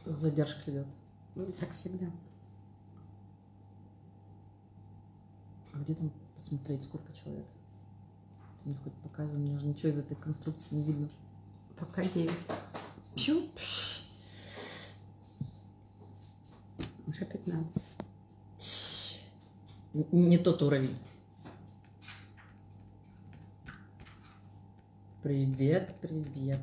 с задержкой идет. Ну, так всегда. А где там посмотреть, сколько человек? Мне хоть показывай, мне же ничего из этой конструкции не видно. Пока 9. Чу. Уже 15. Не тот уровень. Привет, привет.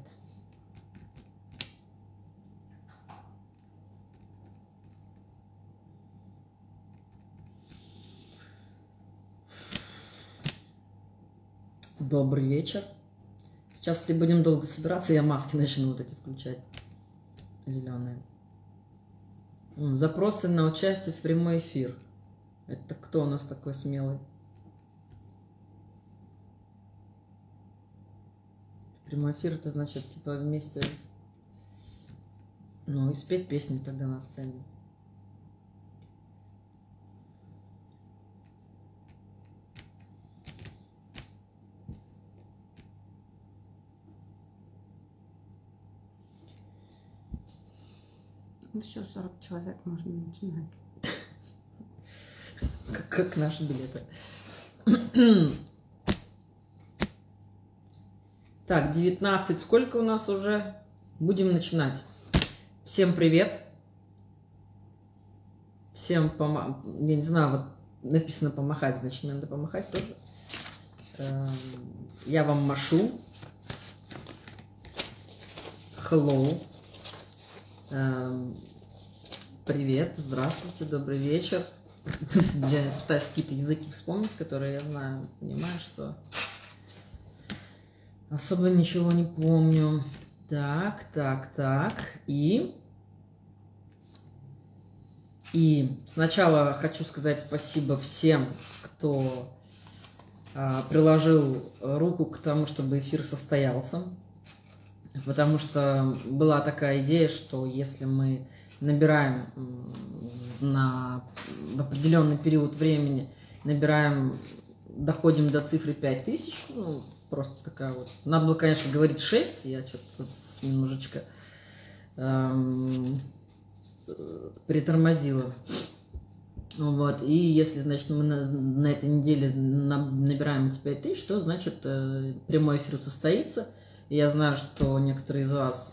Добрый вечер. Сейчас, если будем долго собираться, я маски начну вот эти включать. Зеленые. Запросы на участие в прямой эфир. Это кто у нас такой смелый? Прямой эфир, это значит, типа, вместе, ну, и спеть песню тогда на сцене. Ну все, 40 человек, можно начинать. Как наши билеты. Так, 19. Сколько у нас уже? Будем начинать. Всем привет. Всем я не знаю, вот написано помахать, значит, мне надо помахать тоже. Я вам машу. Hello. Привет, здравствуйте, добрый вечер. Я пытаюсь какие-то языки вспомнить, которые я знаю. Понимаю, что особо ничего не помню. Так. И сначала хочу сказать спасибо всем, кто приложил руку к тому, чтобы эфир состоялся. Потому что была такая идея, что если мы набираем в определенный период времени, доходим до цифры 5000, ну, просто такая вот. Надо было, конечно, говорить 6, я что-то немножечко притормозила. Вот. И если, значит, мы на этой неделе набираем эти 5000, то, значит, прямой эфир состоится. И я знаю, что некоторые из вас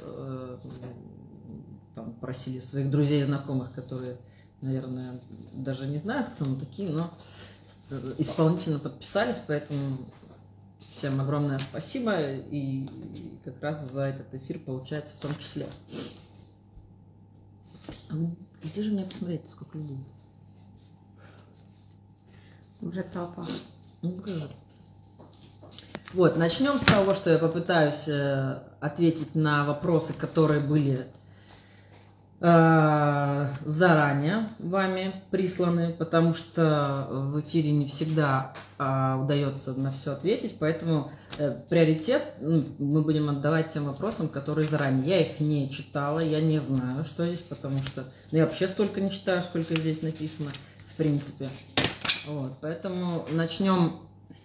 там просили своих друзей и знакомых, которые, наверное, даже не знают, кто мы такие, но исполнительно подписались, поэтому всем огромное спасибо, и как раз за этот эфир получается в том числе. Где же мне посмотреть, сколько людей? Уже толпа. Ну, покажи. Вот, начнем с того, что я попытаюсь ответить на вопросы, которые были заранее вами присланы, потому что в эфире не всегда удается на все ответить, поэтому приоритет мы будем отдавать тем вопросам, которые заранее. Я их не читала, я не знаю, что здесь, потому что я вообще столько не читаю, сколько здесь написано, в принципе. Вот, поэтому начнем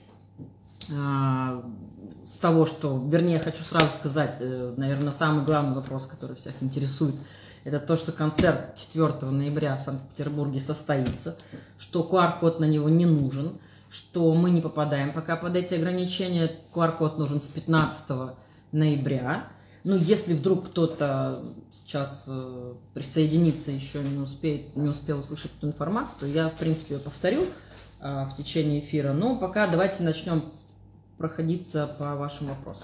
с того, что, вернее, я хочу сразу сказать, наверное, самый главный вопрос, который всех интересует, это то, что концерт 4 ноября в Санкт-Петербурге состоится, что QR-код на него не нужен, что мы не попадаем пока под эти ограничения, QR-код нужен с 15 ноября. Ну, если вдруг кто-то сейчас присоединится, еще не успел услышать эту информацию, то я, в принципе, ее повторю в течение эфира. Но пока давайте начнем проходиться по вашим вопросам.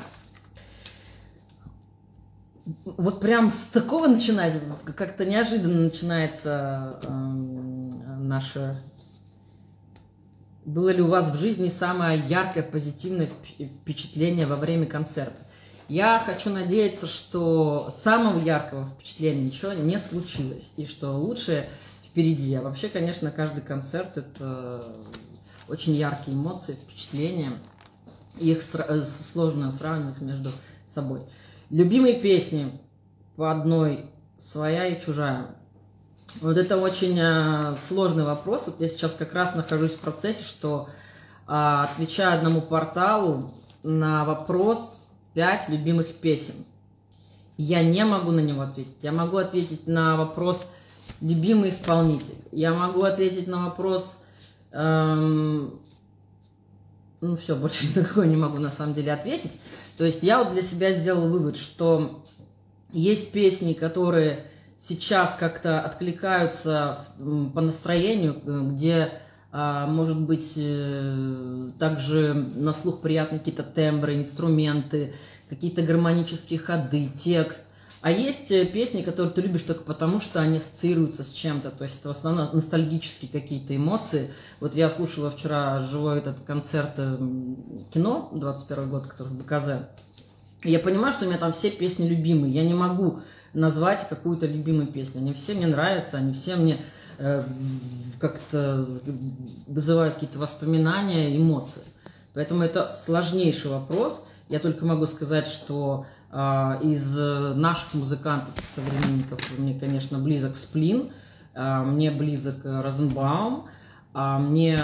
Вот прям с такого начинать, как-то неожиданно начинается наше... Было ли у вас в жизни самое яркое позитивное впечатление во время концерта? Я хочу надеяться, что самого яркого впечатления ничего не случилось, и что лучшее впереди. А вообще, конечно, каждый концерт – это очень яркие эмоции, впечатления. Их сложно сравнивать между собой. Любимые песни по одной, своя и чужая. Вот это очень сложный вопрос. Вот я сейчас как раз нахожусь в процессе, что отвечаю одному порталу на вопрос 5 любимых песен. я не могу на него ответить. Я могу ответить на вопрос любимый исполнитель. Я могу ответить на вопрос... ну, все, больше никакой не могу на самом деле ответить. То есть я вот для себя сделал вывод, что есть песни, которые сейчас как-то откликаются по настроению, где, может быть, также на слух приятны какие-то тембры, инструменты, какие-то гармонические ходы, текст. А есть песни, которые ты любишь только потому, что они ассоциируются с чем-то. То есть это в основном ностальгические какие-то эмоции. Вот я слушала вчера живой этот концерт кино, 21 год, который в БКЗ. И я понимаю, что у меня там все песни любимые. Я не могу назвать какую-то любимую песню. Они все мне нравятся, они все мне как-то вызывают какие-то воспоминания, эмоции. Поэтому это сложнейший вопрос. Я только могу сказать, что из наших музыкантов, современников, мне, конечно, близок Сплин, мне близок Розенбаум, мне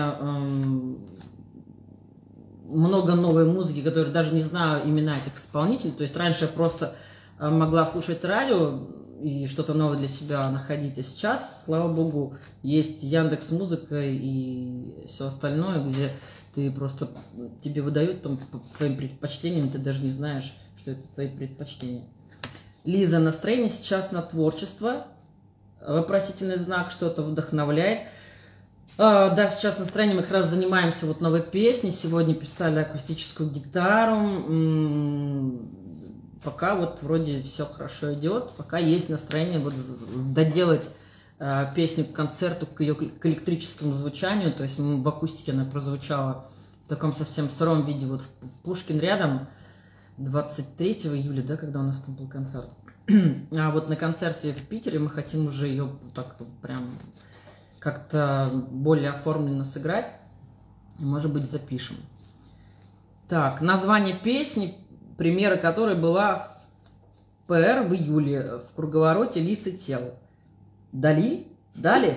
много новой музыки, которую даже не знаю имена этих исполнителей. То есть раньше я просто могла слушать радио и что-то новое для себя находить. А сейчас, слава богу, есть Яндекс.Музыка и все остальное, где ты просто, тебе выдают там по твоим предпочтениям, ты даже не знаешь, что это твои предпочтения. Лиза, настроение сейчас на творчество? Вопросительный знак, что-то вдохновляет. Да, сейчас настроение, мы как раз занимаемся вот новой песней. Сегодня писали акустическую гитару. Пока вот вроде все хорошо идет. Пока есть настроение вот доделать песню к концерту, к ее к электрическому звучанию. То есть в акустике она прозвучала в таком совсем сыром виде вот в Пушкин рядом 23 июля, да, когда у нас там был концерт. А вот на концерте в Питере мы хотим уже ее так прям как-то более оформленно сыграть. Может быть, запишем. Так, название песни, премьера которой была в ПР в июле в круговороте лиц и тел. Дали? Дали?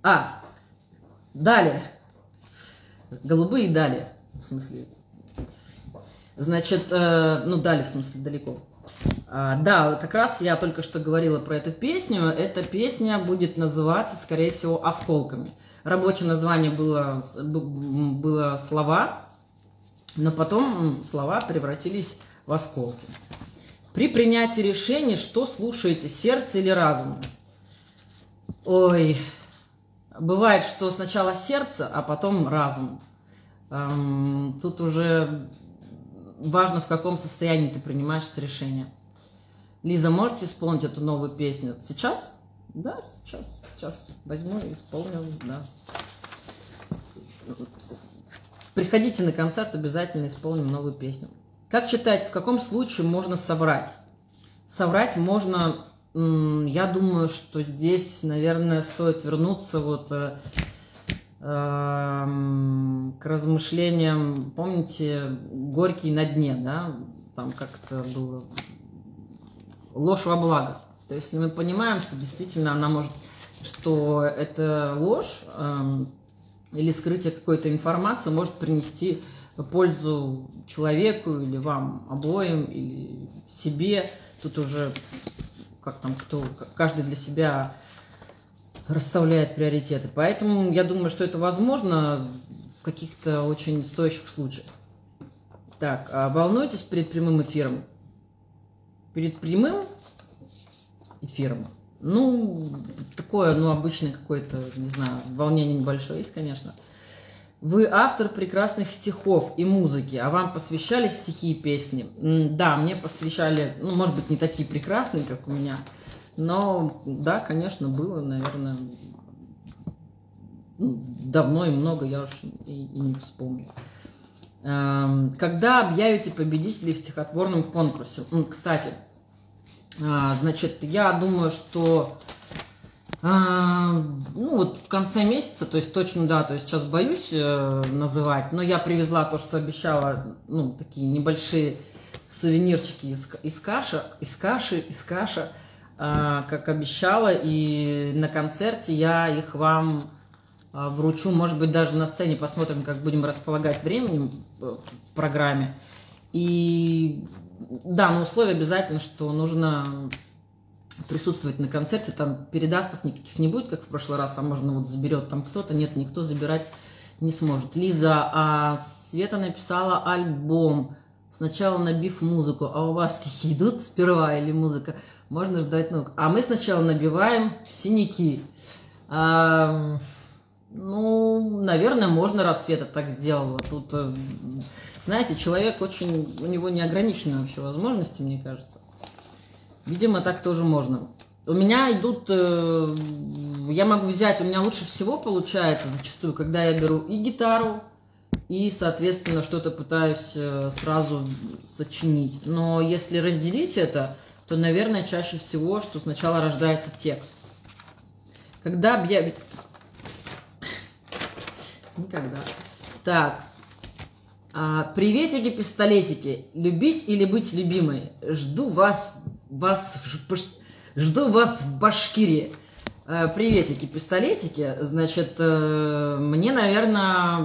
Дали. Голубые дали. В смысле. Значит, дали, в смысле, далеко. Да, как раз я только что говорила про эту песню. Эта песня будет называться, скорее всего, «Осколками». Рабочее название было «Слова», но потом слова превратились в осколки. При принятии решения, что слушаете, сердце или разум? Ой, бывает, что сначала сердце, а потом разум. Тут уже важно, в каком состоянии ты принимаешь это решение. Лиза, можете исполнить эту новую песню? Сейчас? Да, сейчас возьму и исполню, да. Приходите на концерт, обязательно исполним новую песню. Как читать, в каком случае можно соврать? Соврать можно, я думаю, что здесь, наверное, стоит вернуться вот к размышлениям. Помните, Горький на дне, да? Там как-то было ложь во благо. То есть мы понимаем, что действительно она может, что эта ложь или скрытие какой-то информации может принести пользу человеку или вам обоим, или себе. Тут уже как там кто, каждый для себя расставляет приоритеты. Поэтому я думаю, что это возможно в каких-то очень стоящих случаях. Так, волнуетесь перед прямым эфиром? Перед прямым эфиром? Такое, обычное какое-то, не знаю, волнение небольшое есть, конечно. Вы автор прекрасных стихов и музыки, а вам посвящали стихи и песни? Да, мне посвящали, может быть, не такие прекрасные, как у меня, но, да, конечно, было, наверное, давно и много, я уж и не вспомню. Когда объявите победителей в стихотворном конкурсе? Кстати, значит, я думаю, что вот в конце месяца, то есть точно, да, то есть сейчас боюсь называть, но я привезла то, что обещала, такие небольшие сувенирчики из каши, как обещала, и на концерте я их вам вручу, может быть, даже на сцене посмотрим, как будем располагать временем в программе. И Да, но условие обязательно, что нужно присутствовать на концерте, там передастов никаких не будет, как в прошлый раз, а можно вот заберет там кто-то, нет, никто забирать не сможет. Лиза, а Света написала альбом, сначала набив музыку, а у вас стихи идут сперва или музыка? Можно ждать ног. А мы сначала набиваем синяки. Ну, наверное, можно, раз Света так сделала. Тут, знаете, человек очень, у него неограничены вообще возможности, мне кажется. Видимо, так тоже можно. У меня идут, я могу взять, у меня лучше всего получается зачастую, когда я беру и гитару, и, соответственно, что-то пытаюсь сразу сочинить. Но если разделить это, то, наверное, чаще всего, что сначала рождается текст. Когда я... Никогда. Так. Приветики, пистолетики. Любить или быть любимой? Жду вас в Башкирии. Приветики, пистолетики. Значит, мне, наверное,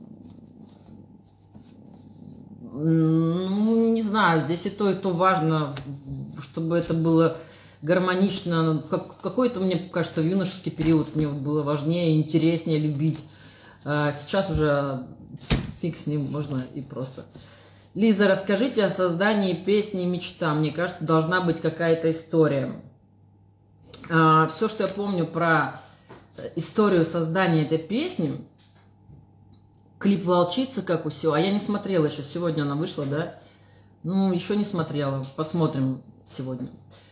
ну, не знаю, здесь и то важно, чтобы это было гармонично. В какой-то, мне кажется, в юношеский период мне было важнее, интереснее любить. Сейчас уже фиг с ним, можно и просто. Лиза, расскажите о создании песни «Мечта». Мне кажется, должна быть какая-то история. Все, что я помню про историю создания этой песни, клип «Волчица», как у всего, а я не смотрела еще, сегодня она вышла, да? Ну, еще не смотрела, посмотрим сегодня.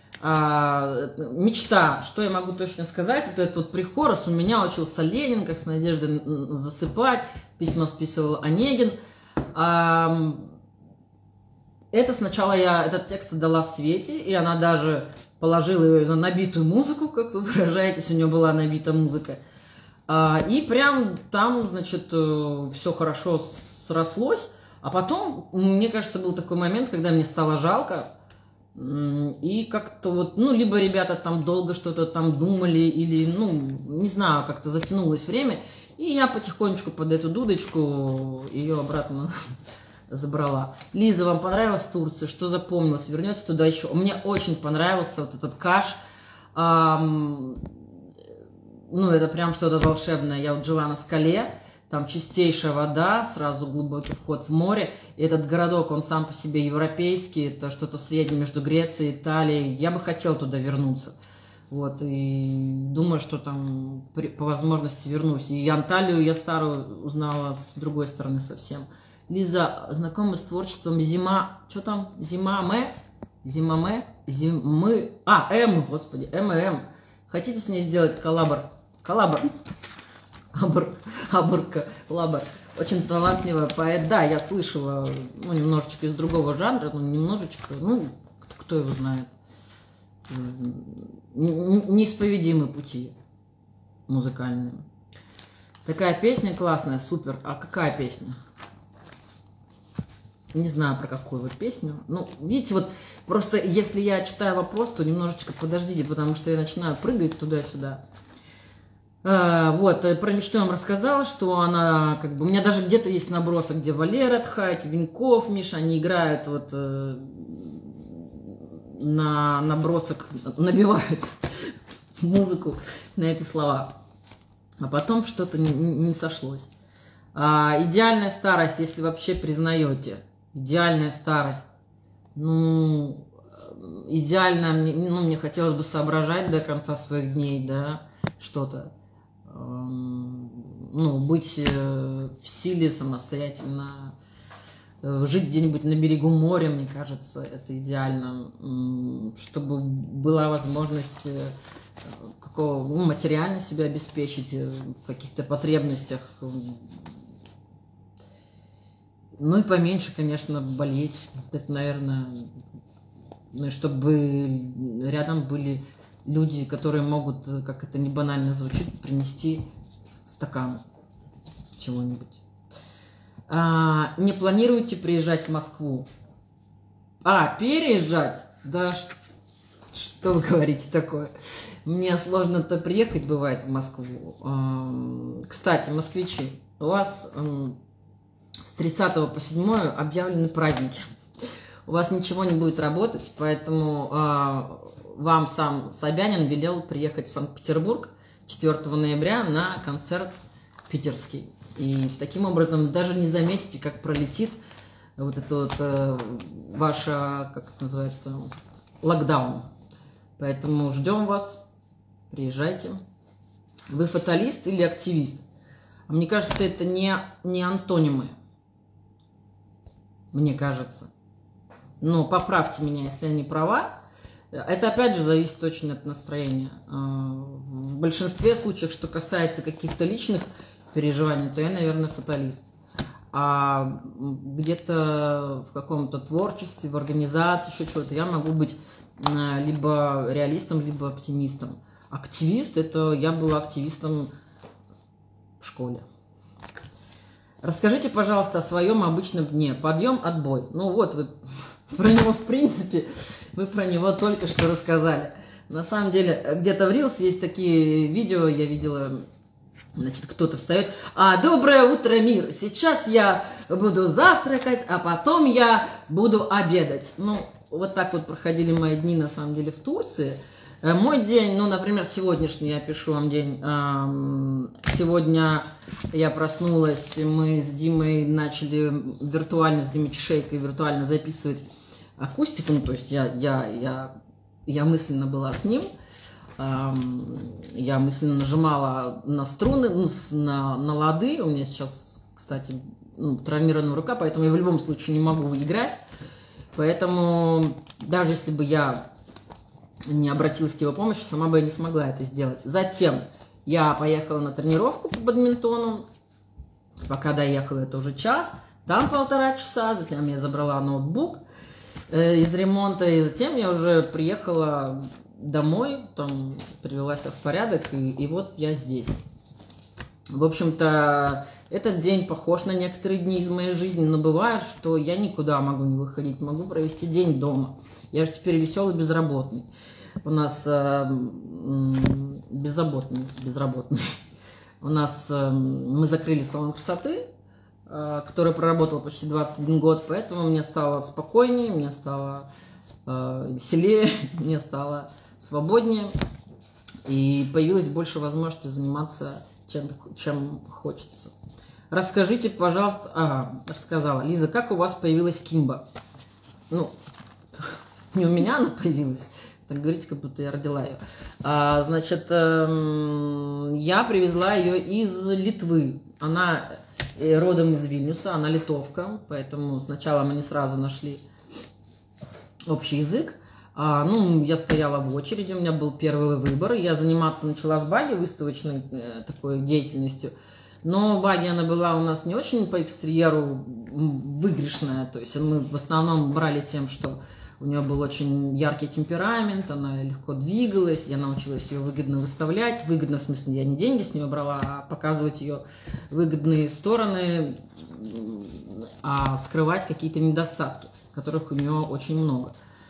Мечта, что я могу точно сказать, вот этот вот прихорос, у меня учился Ленин, как с надеждой засыпать, письма списывал Онегин. Это сначала я этот текст отдала Свете, и она даже положила ее на набитую музыку, как вы выражаетесь, у нее была набита музыка. И прям там, значит, все хорошо срослось. А потом, мне кажется, был такой момент, когда мне стало жалко. И как-то вот, ну, либо ребята там долго что-то там думали, или, ну, не знаю, как-то затянулось время. И я потихонечку под эту дудочку ее обратно забрала. Лиза, вам понравилась Турция? Что запомнилось? Вернете туда еще? Мне очень понравился вот этот Каш. Ну, это прям что-то волшебное. Я вот жила на скале, там чистейшая вода, сразу глубокий вход в море. И этот городок, он сам по себе европейский, это что-то среднее между Грецией и Италией. Я бы хотела туда вернуться. Вот, и думаю, что там по возможности вернусь. И Анталию я старую узнала с другой стороны совсем. Лиза, знакома с творчеством Зима... Что там? Зимамы? Господи, ММ. Хотите с ней сделать коллабор? Коллабор. Очень талантливая поэт. Да, я слышала, ну, немножечко из другого жанра, но немножечко, ну, кто его знает. Неисповедимы пути музыкальные. Такая песня классная, супер. А какая песня? Не знаю, про какую вот песню. Ну, видите, вот просто если я читаю вопрос, то немножечко подождите, потому что я начинаю прыгать туда-сюда. Вот, про мечту я вам рассказала, что она, как бы, у меня даже где-то есть набросок, где Валера Тхать, Виньков, Миша, они играют вот на набросок, набивают музыку на эти слова. А потом что-то не сошлось. Идеальная старость, если вообще признаете. Идеальная старость. Ну, идеально, ну, мне хотелось бы соображать до конца своих дней, да, что-то. Ну, быть в силе самостоятельно, жить где-нибудь на берегу моря, мне кажется, это идеально, чтобы была возможность ну, материально себя обеспечить в каких-то потребностях. Ну и поменьше, конечно, болеть. Это, наверное, ну и чтобы рядом были люди, которые могут, как это не банально звучит, принести стакан чего-нибудь. Не планируете приезжать в Москву? Переезжать? Да что вы говорите такое? Мне сложно-то приехать, бывает, в Москву. Кстати, москвичи, у вас с 30 по 7 объявлены праздники. у вас ничего не будет работать, поэтому вам сам Собянин велел приехать в Санкт-Петербург 4 ноября на концерт питерский. И таким образом даже не заметите, как пролетит вот это вот ваша, как это называется, локдаун. Поэтому ждем вас, приезжайте. Вы фаталист или активист? А мне кажется, это не антонимы. Мне кажется. Но поправьте меня, если я не права. Это опять же зависит очень от настроения. В большинстве случаев, что касается каких-то личных переживаний, то я, наверное, фаталист. А где-то в каком-то творчестве, в организации, еще чего-то, я могу быть либо реалистом, либо оптимистом. Активист, это я был активистом в школе. Расскажите, пожалуйста, о своем обычном дне. Подъем, отбой. Ну вот, вы про него, в принципе, вы про него только что рассказали. На самом деле, где-то в Reels есть такие видео, я видела, значит, кто-то встает. Доброе утро, мир! Сейчас я буду завтракать, а потом я буду обедать. Ну, вот так вот проходили мои дни, на самом деле, в Турции. Мой день, ну, например, сегодняшний, я пишу вам день. Сегодня я проснулась, мы с Димой начали виртуально, с Димой Чешейкой виртуально записывать акустику. Ну, то есть я мысленно была с ним. Я мысленно нажимала на струны, ну, на лады. У меня сейчас, кстати, травмирована рука, поэтому я в любом случае не могу играть. Поэтому даже если бы я не обратилась к его помощи, сама бы я не смогла это сделать. Затем я поехала на тренировку по бадминтону. Пока доехала, это уже час. Там 1,5 часа. Затем я забрала ноутбук из ремонта. И затем я уже приехала домой, там привела себя в порядок. И вот я здесь. В общем-то, этот день похож на некоторые дни из моей жизни. Но бывает, что я никуда могу не выходить. Могу провести день дома. Я же теперь веселый безработный. У нас безработный. У нас мы закрыли салон красоты, который проработал почти 21 год, поэтому мне стало спокойнее, мне стало веселее, мне стало свободнее, и появилось больше возможности заниматься чем хочется. Расскажите, пожалуйста... рассказала. Лиза, как у вас появилась Кимба? Ну, не у меня она появилась. Так говорите, как будто я родила ее. Значит, я привезла ее из Литвы. Она родом из Вильнюса, она литовка, поэтому сначала мы не сразу нашли общий язык. Я стояла в очереди, у меня был первый выбор. Я заниматься начала с баги, выставочной такой деятельностью. Но баги, она была у нас не очень по экстерьеру выигрышная. То есть мы в основном брали тем, что у нее был очень яркий темперамент, она легко двигалась, я научилась ее выгодно выставлять. Выгодно, в смысле, я не деньги с нее брала, а показывать ее выгодные стороны, а скрывать какие-то недостатки, которых у нее очень много.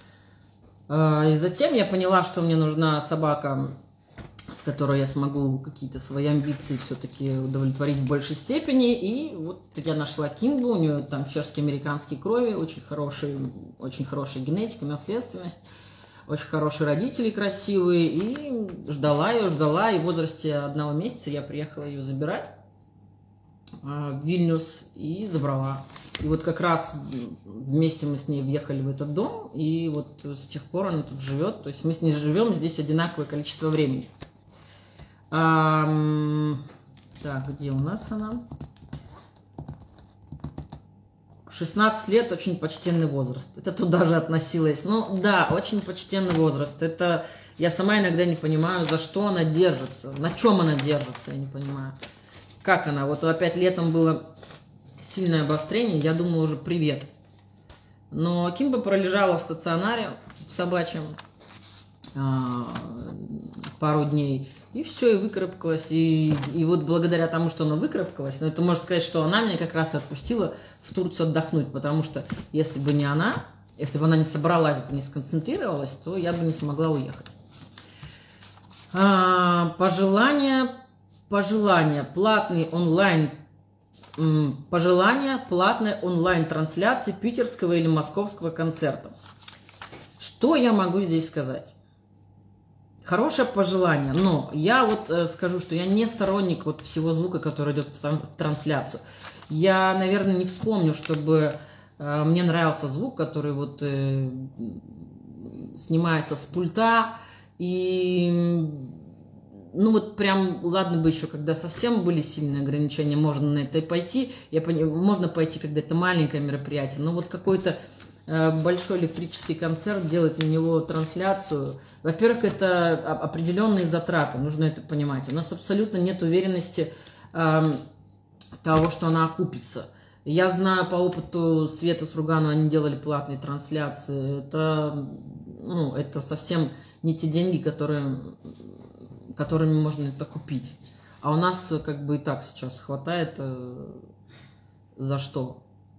И затем я поняла, что мне нужна собака, с которой я смогу какие-то свои амбиции все-таки удовлетворить в большей степени. И вот я нашла Кимбу, у нее там чешско-американские крови, очень хорошая генетика, наследственность, очень хорошие родители, красивые. И ждала ее, и в возрасте 1 месяца я приехала ее забирать в Вильнюс и забрала. И вот как раз вместе мы с ней въехали в этот дом, и вот с тех пор она тут живет. То есть мы с ней живем здесь одинаковое количество времени. Так, где у нас она? 16 лет, очень почтенный возраст. Это туда же относилось. Ну да, очень почтенный возраст. Это я сама иногда не понимаю, за что она держится. На чем она держится, я не понимаю. Как она? Вот опять летом было сильное обострение, я думала уже привет. Но Кимба пролежала в стационаре в собачьем пару дней, и все, и выкарабкалась. И вот благодаря тому, что она выкарабкалась, это можно сказать, что она меня как раз отпустила в Турцию отдохнуть, потому что если бы не она, если бы она не собралась, не сконцентрировалась, то я бы не смогла уехать. Пожелания. Платный онлайн Пожелание платной онлайн-трансляции питерского или московского концерта. Что я могу здесь сказать? Хорошее пожелание, но я вот скажу, что я не сторонник вот всего звука, который идет в трансляцию. Я, наверное, не вспомню, чтобы мне нравился звук, который вот снимается с пульта. И, ну вот прям, ладно бы еще, когда совсем были сильные ограничения, можно на это и пойти. Можно пойти, когда это маленькое мероприятие, но вот какой-то большой электрический концерт, делать на него трансляцию. Во-первых, это определенные затраты, нужно это понимать. У нас абсолютно нет уверенности того, что она окупится. Я знаю по опыту Светы Сургану, они делали платные трансляции. Это совсем не те деньги, которыми можно это купить. А у нас как бы и так сейчас хватает за что.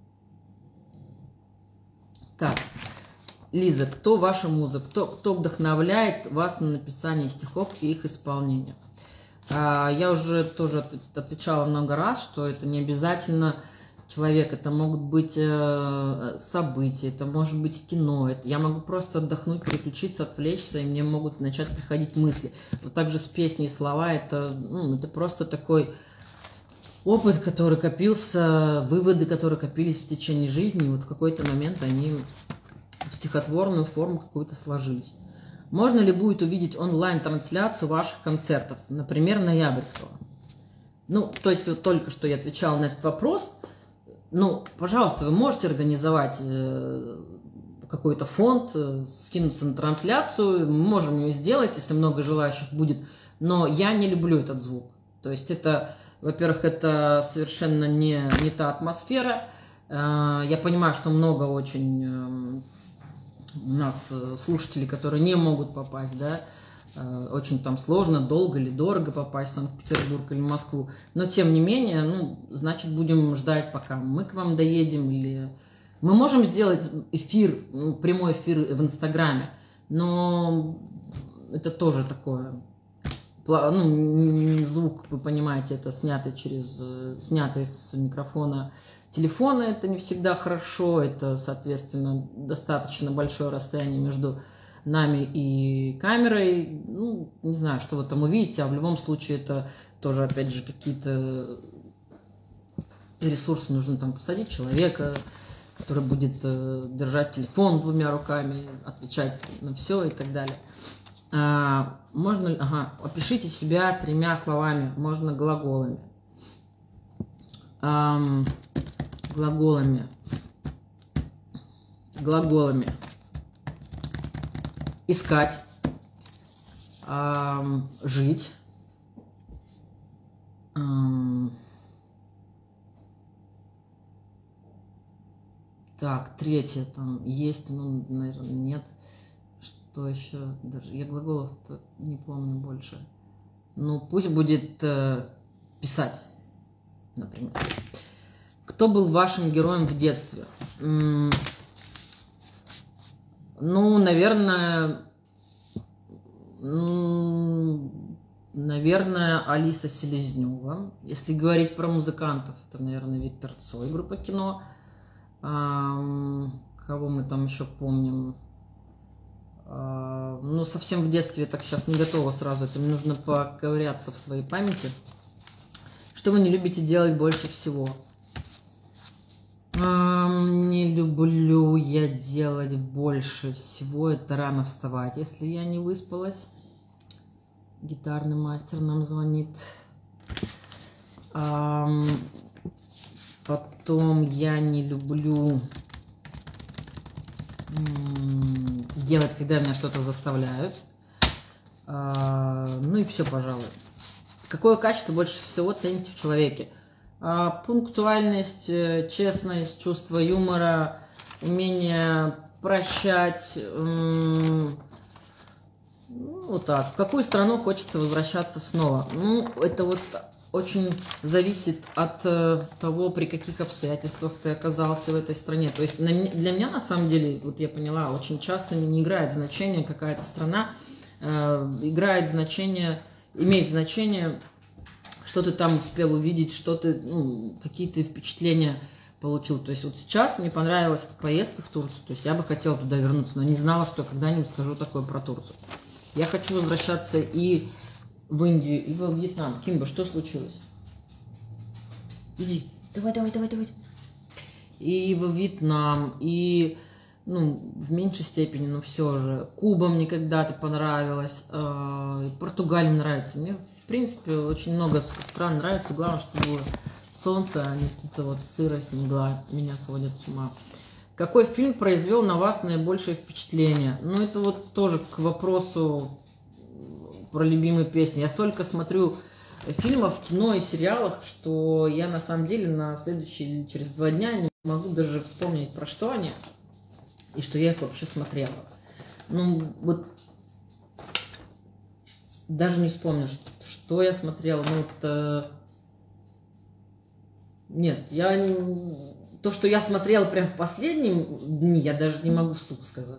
Так, Лиза, кто ваша муза? Кто вдохновляет вас на написание стихов и их исполнение? Я уже тоже отвечала много раз, что это не обязательно человек, это могут быть события, это может быть кино, я могу просто отдохнуть, переключиться, отвлечься, и мне могут начать приходить мысли. Вот также с песней и слова, это просто такой опыт, который копился, выводы, которые копились в течение жизни, и вот в какой-то момент они в стихотворную форму какую-то сложились. Можно ли будет увидеть онлайн-трансляцию ваших концертов, например, ноябрьского? То есть вот только что я отвечала на этот вопрос. Пожалуйста, вы можете организовать какой-то фонд, скинуться на трансляцию, мы можем ее сделать, если много желающих будет, но я не люблю этот звук. То есть это, во-первых, это совершенно не та атмосфера. Я понимаю, что много очень у нас слушателей, которые не могут попасть, да, очень там сложно, долго или дорого попасть в Санкт-Петербург или Москву. Но тем не менее, значит, будем ждать, пока мы к вам доедем. Или мы можем сделать эфир, прямой эфир в Инстаграме, но это тоже такое. Звук, вы понимаете, это снятый с микрофона телефона, это не всегда хорошо, это, соответственно, достаточно большое расстояние между нами и камерой. Не знаю, что вы там увидите, а в любом случае это тоже, опять же, какие-то ресурсы, нужно там посадить человека, который будет держать телефон двумя руками, отвечать на все и так далее. Опишите себя 3 словами, можно глаголами. Глаголами. Искать, жить, так, 3 там есть, наверное, нет. Что еще? Даже я глаголов-то не помню больше. Пусть будет писать, например. Кто был вашим героем в детстве? Наверное, Алиса Селезнева. Если говорить про музыкантов, это, наверное, Виктор Цой, группа «Кино». Кого мы там еще помним? Совсем в детстве я так сейчас не готова сразу. Это мне нужно поковыряться в своей памяти. Что вы не любите делать больше всего? Не люблю я делать больше всего. Это рано вставать, если я не выспалась. Гитарный мастер нам звонит. Потом я не люблю делать, когда меня что-то заставляют. И все, пожалуй. Какое качество больше всего цените в человеке? Пунктуальность, честность, чувство юмора, умение прощать. Вот так. В какую страну хочется возвращаться снова? Это вот очень зависит от того, при каких обстоятельствах ты оказался в этой стране. То есть для меня, на самом деле, вот я поняла, очень часто не играет значение какая-то страна, имеет значение, что ты там успел увидеть, что ты, ну, какие ты впечатления получил. То есть вот сейчас мне понравилась эта поездка в Турцию, то есть я бы хотела туда вернуться, но не знала, что когда-нибудь скажу такое про Турцию. Я хочу возвращаться и в Индию, и во Вьетнам. Кимба, что случилось? Иди, давай. И во Вьетнам, и, ну, в меньшей степени, но все же. Куба мне когда-то понравилась, Португалия нравится. Мне, в принципе, очень много стран нравится. Главное, чтобы было солнце, а не какие-то вот сырость, мгла меня сводят с ума. Какой фильм произвел на вас наибольшее впечатление? Ну, это вот тоже к вопросу про любимые песни. Я столько смотрю фильмов, кино и сериалах, что я на самом деле на следующий или через 2 дня не могу даже вспомнить, про что они, и что я их вообще смотрела. Ну, вот даже не вспомню, что я смотрела. Ну, вот, нет, то, что я смотрела прям в последние дни, я даже не могу вслух сказать.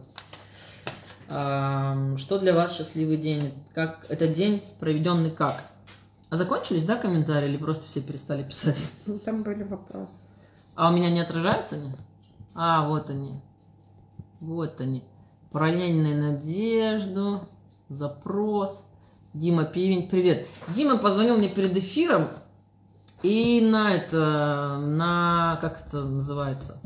Что для вас счастливый день? Как этот день проведенный как? А закончились, да, комментарии, или просто все перестали писать? Ну, там были вопросы. А у меня не отражаются они? А, вот они. Вот они. Параллельная надежду. Запрос. Дима Пивень, привет. Дима позвонил мне перед эфиром. И как это называется?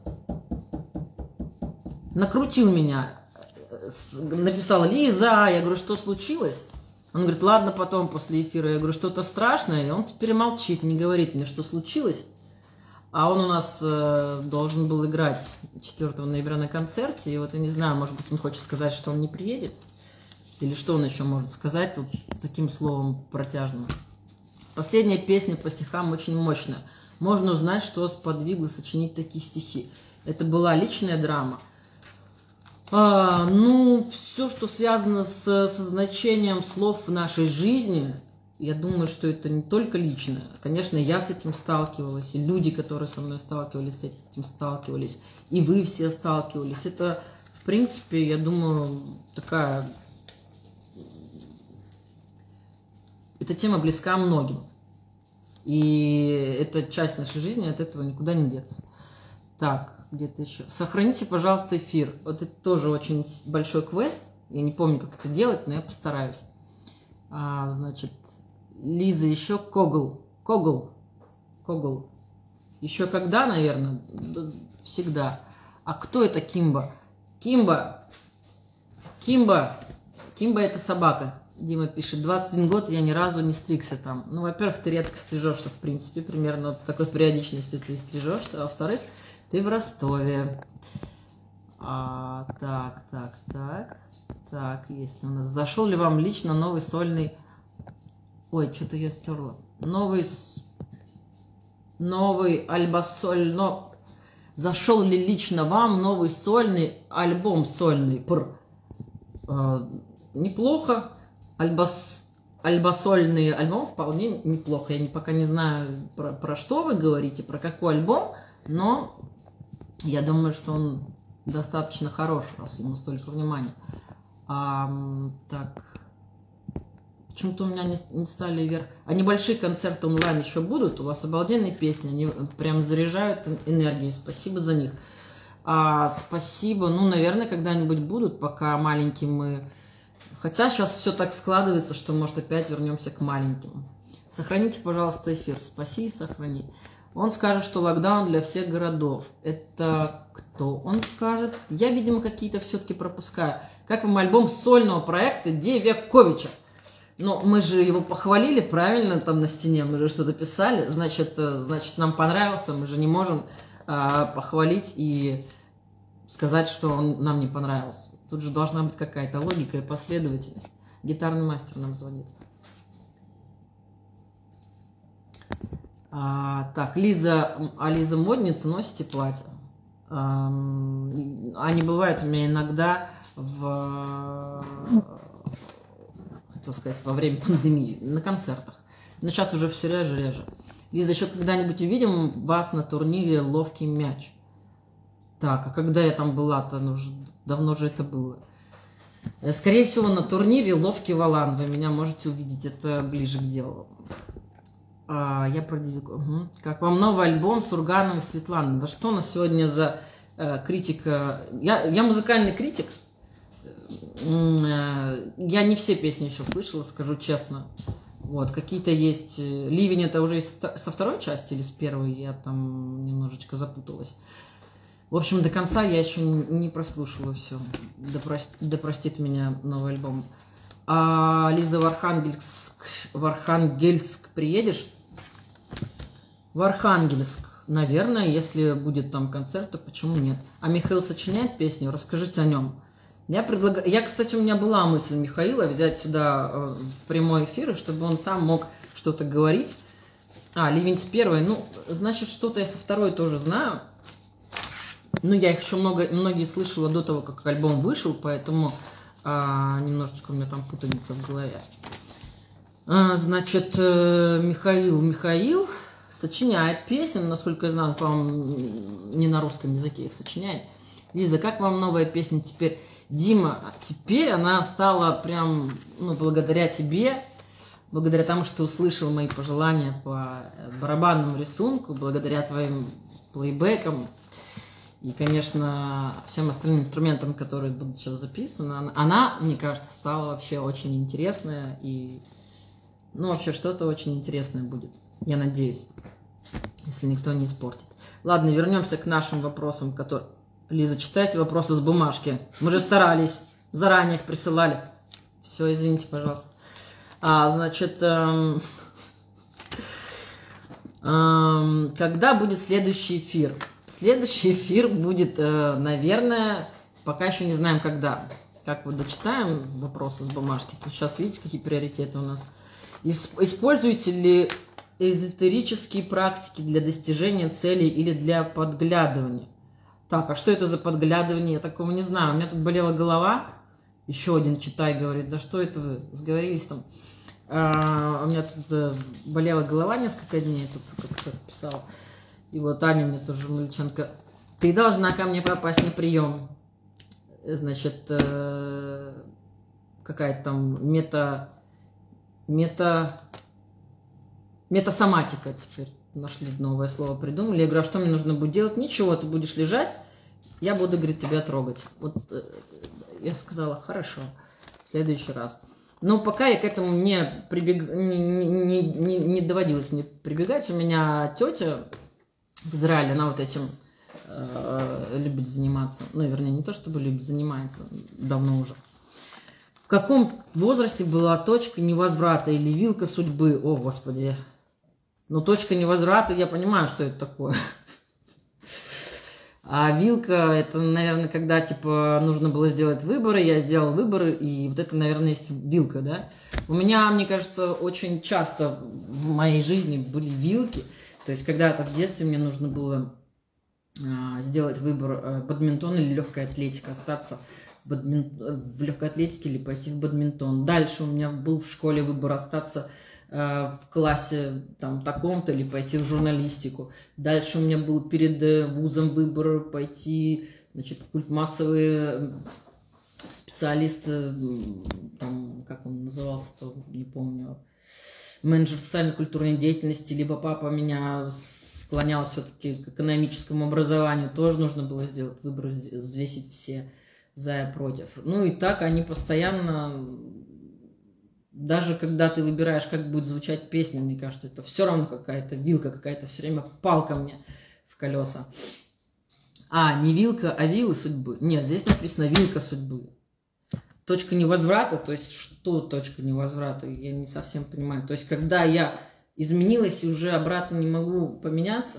Накрутил меня. Написал: Лиза, я говорю, что случилось? Он говорит: ладно, потом, после эфира. Я говорю, что-то страшное. И он теперь молчит, не говорит мне, что случилось. А он у нас должен был играть 4 ноября на концерте. И вот я не знаю, может быть, он хочет сказать, что он не приедет. Или что он еще может сказать тут таким словом протяжным. Последняя песня по стихам очень мощная. Можно узнать, что сподвигло сочинить такие стихи. Это была личная драма. Ну, все, что связано со значением слов в нашей жизни, я думаю, что это не только личное. Конечно, я с этим сталкивалась, и люди, которые со мной сталкивались, с этим сталкивались, и вы все сталкивались. Это, в принципе, я думаю, такая... Эта тема близка многим. И это часть нашей жизни, от этого никуда не деться. Так, где-то еще. Сохраните, пожалуйста, эфир. Вот это тоже очень большой квест. Я не помню, как это делать, но я постараюсь. Значит, Лиза, еще Когл. Еще когда, наверное? Всегда. А кто это Кимба? Кимба это собака. Дима пишет: 21 год, я ни разу не стригся там. Ну, во-первых, ты редко стрижешься, в принципе, примерно вот с такой периодичностью ты стрижешься. А во-вторых, ты в Ростове. Так, есть у нас. Зашел ли вам лично новый сольный... Ой, что-то я стерла. Новый альбосоль... Зашел ли лично вам новый сольный альбом сольный? Неплохо. Альбосольный альбом вполне неплохо. Я пока не знаю, про что вы говорите, про какой альбом, но я думаю, что он достаточно хорош, раз ему столько внимания. Так. Почему-то у меня не стали вверх. А небольшие концерты онлайн еще будут? У вас обалденные песни, они прям заряжают энергией. Спасибо за них. Спасибо. Ну, наверное, когда-нибудь будут, пока маленькие мы... Хотя сейчас все так складывается, что, может, опять вернемся к маленьким. Сохраните, пожалуйста, эфир. Спаси и сохрани. Он скажет, что локдаун для всех городов. Это кто он скажет? Я, видимо, какие-то все-таки пропускаю. Как вам альбом сольного проекта Девяковича? Но мы же его похвалили, правильно, там на стене, мы же что-то писали. Значит, нам понравился, мы же не можем похвалить и сказать, что он нам не понравился. Тут же должна быть какая-то логика и последовательность. Гитарный мастер нам звонит. Так, Лиза модница, носите платье? Они бывают у меня иногда хотел сказать, во время пандемии, на концертах. Но сейчас уже все реже. Лиза, еще когда-нибудь увидим вас на турнире «Ловкий мяч». Так, а когда я там была-то, давно же это было. Скорее всего, на турнире «Ловкий валан» вы меня можете увидеть, это ближе к делу. Я про Девику. Угу. Как вам новый альбом Сурганова и Светланы? Да что у нас сегодня за критика? Я музыкальный критик. Я не все песни еще слышала, скажу честно. Вот, какие-то есть. Ливень это уже со второй части или с первой? Я там немножечко запуталась. В общем, до конца я еще не прослушала все. Да простит меня новый альбом. Лиза, в Архангельск приедешь? В Архангельск, наверное, если будет там концерт, то почему нет? А Михаил сочиняет песню? Расскажите о нем. Кстати, у меня была мысль Михаила взять сюда в прямой эфир, чтобы он сам мог что-то говорить. Ливень с первой. Ну, значит, что-то я со второй тоже знаю. Ну, я их еще многие слышала до того, как альбом вышел, поэтому немножечко у меня там путаница в голове. Значит, Михаил сочиняет песни, насколько я знаю, по-моему, не на русском языке их сочиняет. Лиза, как вам новая песня теперь? Дима, теперь она стала прям, благодаря тебе, благодаря тому, что ты услышал мои пожелания по барабанному рисунку, благодаря твоим плейбекам и, конечно, всем остальным инструментам, которые будут сейчас записаны, она, мне кажется, стала вообще очень интересная и, вообще что-то очень интересное будет, я надеюсь, если никто не испортит. Ладно, вернемся к нашим вопросам, которые... Лиза, читайте вопросы с бумажки. Мы же старались, заранее их присылали. Все, извините, пожалуйста. Значит, когда будет следующий эфир? Следующий эфир будет, наверное, пока еще не знаем когда. Как вот дочитаем вопросы с бумажки, то сейчас видите, какие приоритеты у нас. Используете ли эзотерические практики для достижения целей или для подглядывания? Так, а что это за подглядывание? Я такого не знаю. У меня тут болела голова. Еще один читай говорит, да что это вы сговорились там? У меня тут болела голова несколько дней, тут как-то писала. И вот Аня мне тоже, Мальченко, ты должна ко мне попасть на прием. Значит, какая-то там метасоматика теперь. Нашли новое слово, придумали. Я говорю, а что мне нужно будет делать? Ничего, ты будешь лежать, я буду, говорит, тебя трогать. Вот я сказала, хорошо, в следующий раз. Но пока я к этому не доводилось мне прибегать. У меня тетя в Израиле, она вот этим любит заниматься. Ну, вернее, не то, чтобы любит, занимается давно уже. В каком возрасте была точка невозврата или вилка судьбы? О, Господи. Но точка невозврата, я понимаю, что это такое. А вилка, это, наверное, когда, типа, нужно было сделать выборы, я сделал выборы, и вот это, наверное, есть вилка, да? У меня, мне кажется, очень часто в моей жизни были вилки. То есть, когда-то в детстве мне нужно было сделать выбор бадминтон или легкая атлетика, остаться в легкой атлетике или пойти в бадминтон. Дальше у меня был в школе выбор остаться в классе там таком-то или пойти в журналистику. Дальше у меня был перед вузом выбор пойти, значит, в культмассовые специалисты, там, как он назывался-то, не помню, менеджер социально-культурной деятельности, либо папа меня склонял все-таки к экономическому образованию, тоже нужно было сделать выбор, взвесить все за и против. Ну и так они постоянно... Даже когда ты выбираешь, как будет звучать песня, мне кажется, это все равно какая-то вилка, какая-то все время палка мне в колеса. Не вилка, а вилы судьбы. Нет, здесь написано вилка судьбы. Точка невозврата, то есть что точка невозврата, я не совсем понимаю. То есть когда я изменилась и уже обратно не могу поменяться,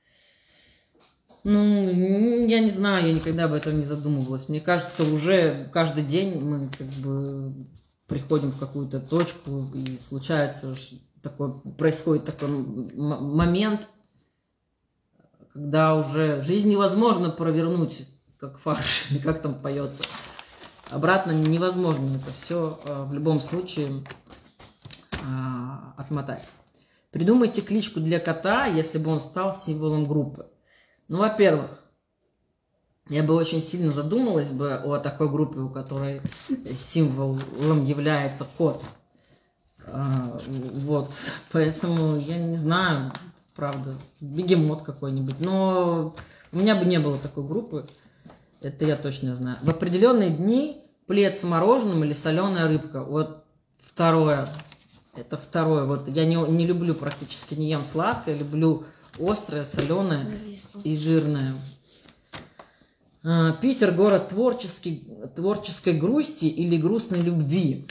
я не знаю, я никогда об этом не задумывалась. Мне кажется, уже каждый день мы как бы... приходим в какую-то точку, и случается происходит такой момент, когда уже жизнь невозможно провернуть, как фарш, или как там поется. Обратно невозможно это все в любом случае отмотать. Придумайте кличку для кота, если бы он стал символом группы. Ну, во-первых, я бы очень сильно задумалась бы о такой группе, у которой символом является кот. Вот, поэтому я не знаю, правда, бегемот какой-нибудь. Но у меня бы не было такой группы, это я точно знаю. В определенные дни плед с мороженым или соленая рыбка. Вот второе. Это второе. Вот я не люблю, практически не ем сладкое, люблю острое, соленое и жирное. Питер – город творческой грусти или грустной любви.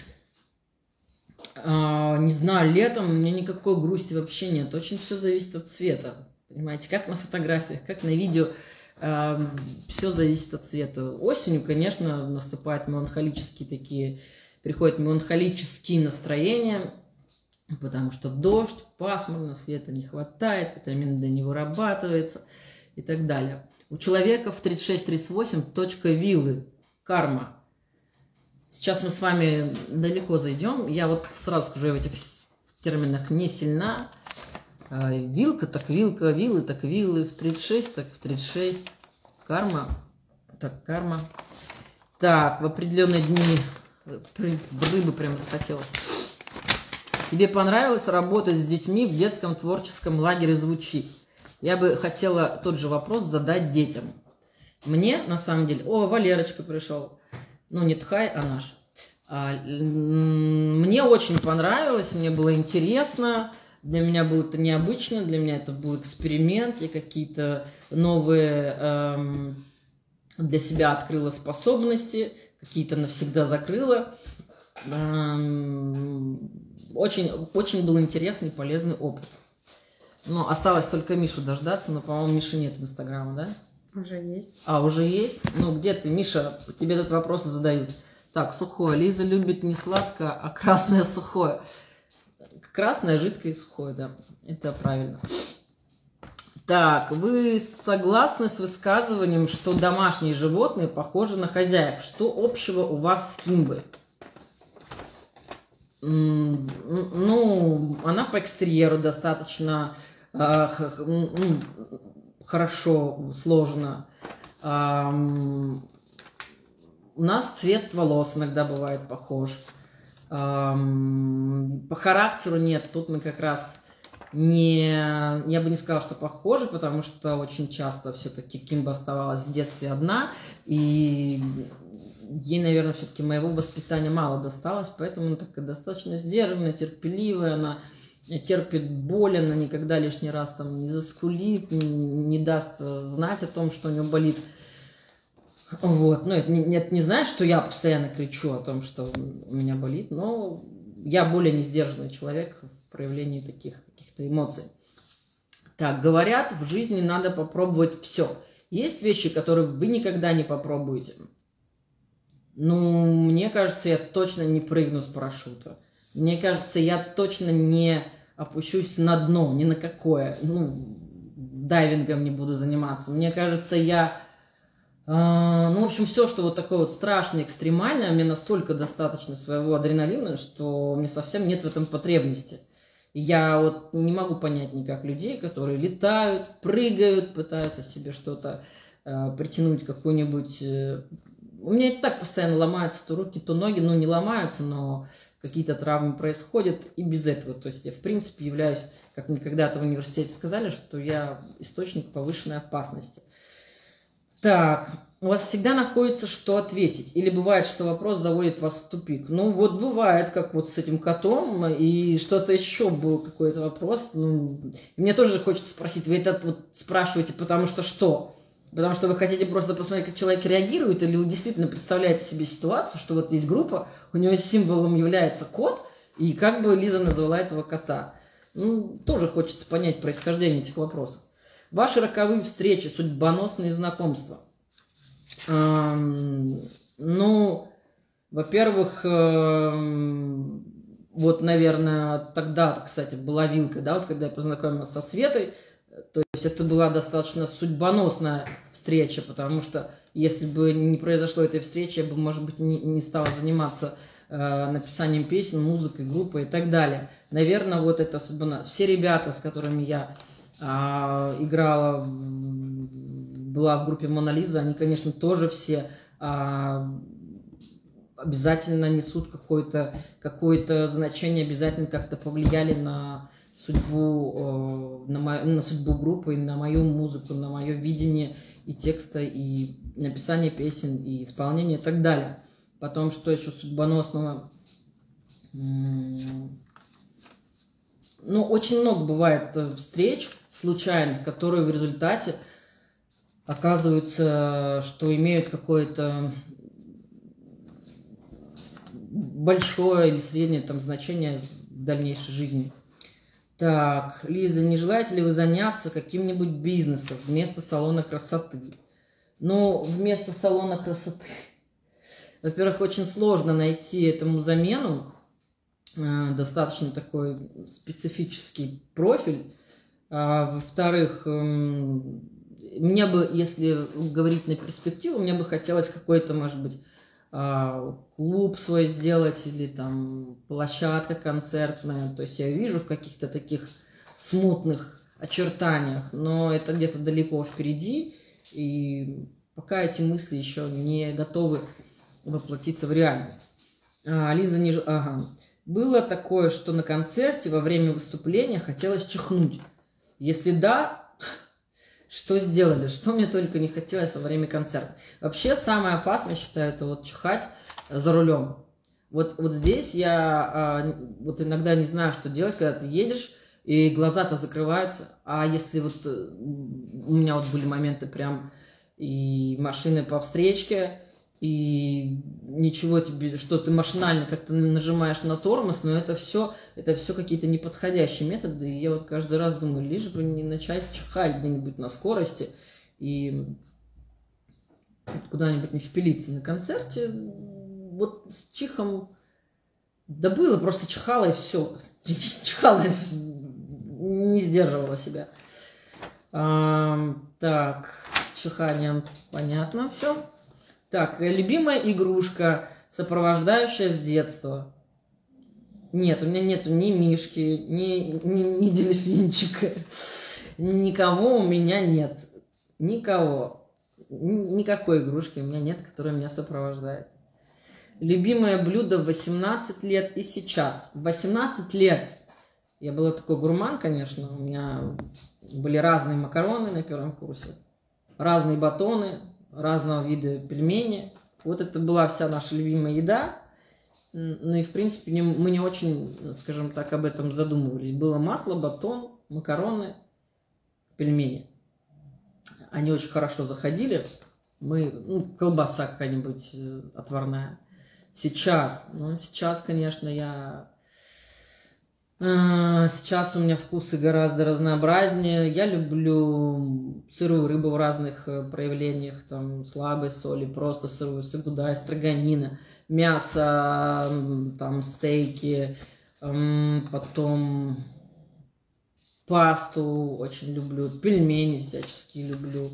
Не знаю, летом у меня никакой грусти вообще нет. Очень все зависит от цвета. Понимаете, как на фотографиях, как на видео. Все зависит от цвета. Осенью, конечно, наступают приходят меланхолические настроения, потому что дождь, пасмурно, света не хватает, витамин D не вырабатывается и так далее. У человека в 36-38 точка виллы, карма. Сейчас мы с вами далеко зайдем. Я вот сразу скажу, я в этих терминах не сильна. Вилка, так вилка, виллы, так виллы, в 36, так в 36. Карма, так карма. Так, в определенные дни рыбы прям захотелось. Тебе понравилось работать с детьми в детском творческом лагере «Звучи»? Я бы хотела тот же вопрос задать детям. Мне, на самом деле... О, Валерочка пришел. Ну, не Тхай, а наш. Мне очень понравилось, мне было интересно. Для меня было это необычно, для меня это был эксперимент. Я какие-то новые для себя открыла способности, какие-то навсегда закрыла. Очень, очень был интересный и полезный опыт. Ну, осталось только Мишу дождаться, но, по-моему, Миши нет в Инстаграме, да? Уже есть. Уже есть? Ну, где ты, Миша? Тебе тут вопросы задают. Так, сухое. Лиза любит не сладкое, а красное сухое. Красное, жидкое и сухое, да. Это правильно. Так, вы согласны с высказыванием, что домашние животные похожи на хозяев? Что общего у вас с Кимбой? Ну, она по экстерьеру достаточно хорошо сложена. У нас цвет волос иногда бывает похож. По характеру нет. Тут мы как раз я бы не сказала, что похожи, потому что очень часто все-таки Кимба оставалась в детстве одна, и ей, наверное, все-таки моего воспитания мало досталось, поэтому она такая достаточно сдержанная, терпеливая, она терпит боль, она никогда лишний раз там не заскулит, не даст знать о том, что у нее болит. Вот, ну, это не значит, что я постоянно кричу о том, что у меня болит, но я более не сдержанный человек в проявлении таких каких-то эмоций. Так, говорят, в жизни надо попробовать все. Есть вещи, которые вы никогда не попробуете. Ну, мне кажется, я точно не прыгну с парашюта. Мне кажется, я точно не опущусь на дно, ни на какое. Ну, дайвингом не буду заниматься. Мне кажется, ну, в общем, все, что вот такое вот страшное, экстремальное, мне настолько достаточно своего адреналина, что мне совсем нет в этом потребности. Я вот не могу понять никак людей, которые летают, прыгают, пытаются себе что-то притянуть, какую-нибудь... У меня и так постоянно ломаются то руки, то ноги, ну не ломаются, но какие-то травмы происходят и без этого. То есть я, в принципе, являюсь, как мне когда-то в университете сказали, что я источник повышенной опасности. Так, у вас всегда находится, что ответить? Или бывает, что вопрос заводит вас в тупик? Ну вот бывает, как вот с этим котом, и что-то еще был какой-то вопрос. Ну, мне тоже хочется спросить, вы это вот спрашиваете, потому что что? Потому что вы хотите просто посмотреть, как человек реагирует, или вы действительно представляете себе ситуацию, что вот есть группа, у нее символом является кот, и как бы Лиза назвала этого кота. Ну, тоже хочется понять происхождение этих вопросов. Ваши роковые встречи, судьбоносные знакомства. Ну, во-первых, вот, наверное, тогда, кстати, была вилка, да, вот когда я познакомилась со Светой, то есть это была достаточно судьбоносная встреча, потому что если бы не произошло этой встречи, я бы, может быть, не стала заниматься написанием песен, музыкой, группой и так далее. Наверное, вот это судьбоносная. Все ребята, с которыми я играла, была в группе Мона Лиза, они, конечно, тоже все обязательно несут какое-то значение, обязательно как-то повлияли на судьбу, на судьбу группы, на мою музыку, на мое видение и текста, и написание песен, и исполнение, и так далее. Потом, что еще судьбоносного? Ну, очень много бывает встреч случайных, которые в результате оказываются, что имеют какое-то большое или среднее там значение в дальнейшей жизни. Так, Лиза, не желаете ли вы заняться каким-нибудь бизнесом вместо салона красоты? Ну, вместо салона красоты, во-первых, очень сложно найти этому замену. Достаточно такой специфический профиль. Во-вторых, мне бы, если говорить на перспективу, мне бы хотелось какой-то, может быть, клуб свой сделать или там площадка концертная. То есть я вижу в каких-то таких смутных очертаниях, но это где-то далеко впереди, и пока эти мысли еще не готовы воплотиться в реальность. Лиза ниже... Ага. Было такое, что на концерте во время выступления хотелось чихнуть. Если да, что сделали? Что мне только не хотелось во время концерта. Вообще самое опасное, считаю, это вот чихать за рулем. Вот здесь я вот иногда не знаю, что делать, когда ты едешь, и глаза-то закрываются. А если вот у меня вот были моменты прям и машины по встречке, и ничего тебе, что ты машинально как-то нажимаешь на тормоз, но это все какие-то неподходящие методы, и я вот каждый раз думаю, лишь бы не начать чихать где-нибудь на скорости и куда-нибудь не впилиться. На концерте вот с чихом, да было, просто чихала и все, чихала и не сдерживала себя. Так, с чиханием понятно все. Так, любимая игрушка, сопровождающая с детства. Нет, у меня нету ни мишки, ни дельфинчика. Никого у меня нет. Никого. Никакой игрушки у меня нет, которая меня сопровождает. Любимое блюдо в 18 лет и сейчас. В 18 лет я была такой гурман, конечно. У меня были разные макароны на первом курсе, разные батоны, разного вида пельмени. Вот это была вся наша любимая еда. Ну и, в принципе, мы не очень, скажем так, об этом задумывались. Было масло, батон, макароны, пельмени. Они очень хорошо заходили. Колбаса какая-нибудь отварная. Сейчас, конечно, сейчас у меня вкусы гораздо разнообразнее. Я люблю сырую рыбу в разных проявлениях, там слабой соли, просто сырую, сагудай, строганина, мясо, там стейки, потом пасту очень люблю, пельмени всяческие люблю,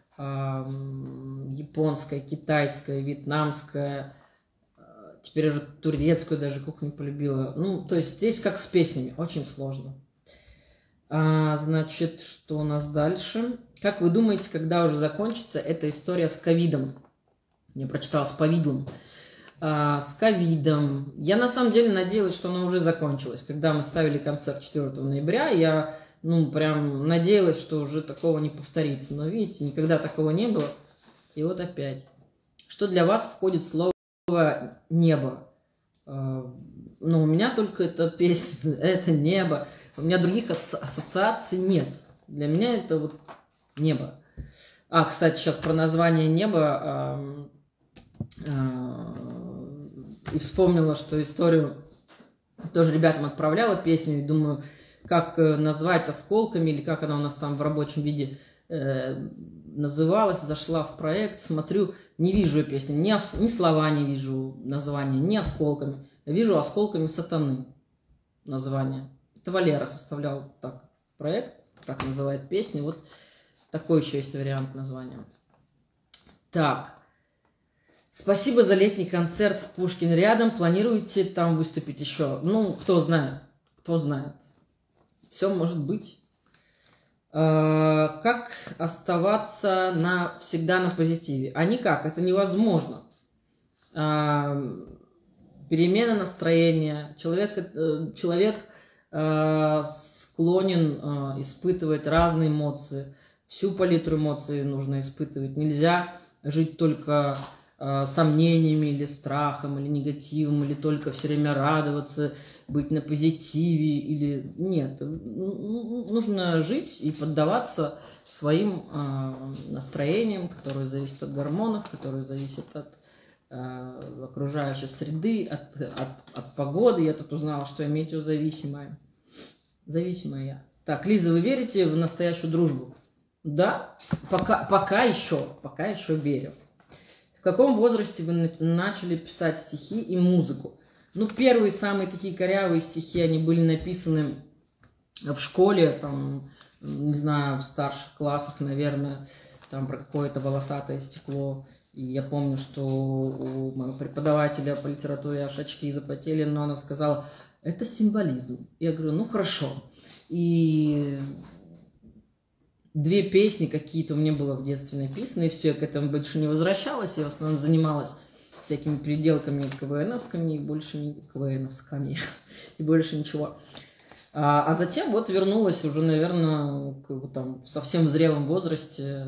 японская, китайская, вьетнамская. Теперь уже турецкую даже кухню полюбила. Ну, то есть здесь как с песнями, очень сложно. Значит, что у нас дальше? Как вы думаете, когда уже закончится эта история с ковидом? Я прочитала с повидлом. С ковидом. Я на самом деле надеялась, что она уже закончилась. Когда мы ставили концерт 4 ноября, я прям надеялась, что уже такого не повторится. Но видите, никогда такого не было. И вот опять. Что для вас входит в слово небо? Ну, у меня только эта песня, это небо. У меня других ассоциаций нет. Для меня это вот небо. Кстати, сейчас про название неба и вспомнила, что историю тоже ребятам отправляла песню, и думаю, как назвать осколками, или как она у нас там в рабочем виде называлась. Зашла в проект, смотрю, не вижу я песни, ни слова не вижу названия, ни осколками. Я вижу осколками сатаны название. Это Валера составлял так проект, как называет песни. Вот такой еще есть вариант названия. Так. Спасибо за летний концерт в Пушкин рядом. Планируете там выступить еще? Ну, кто знает. Кто знает. Все может быть. Как оставаться всегда на позитиве? А никак, это невозможно. перемена настроения. Человек склонен испытывать разные эмоции. Всю палитру эмоций нужно испытывать. Нельзя жить только сомнениями или страхом, или негативом, или только все время радоваться, быть на позитиве, или нет. Нужно жить и поддаваться своим настроениям, которые зависят от гормонов, которые зависят от окружающей среды, от погоды. Я тут узнала, что я метеозависимая. Зависимая я. Так, Лиза, вы верите в настоящую дружбу? Да, пока еще верю. В каком возрасте вы начали писать стихи и музыку? Ну, первые самые такие корявые стихи, они были написаны в школе, там, не знаю, в старших классах, наверное, там про какое-то волосатое стекло. И я помню, что у моего преподавателя по литературе аж очки запотели, но она сказала, это символизм. Я говорю, ну хорошо. И 2 песни какие-то у меня было в детстве написаны, и все, я к этому больше не возвращалась, я в основном занималась всякими переделками КВНовскими и больше КВНовскими, и больше ничего. А затем вот вернулась уже, наверное, там, в совсем зрелом возрасте,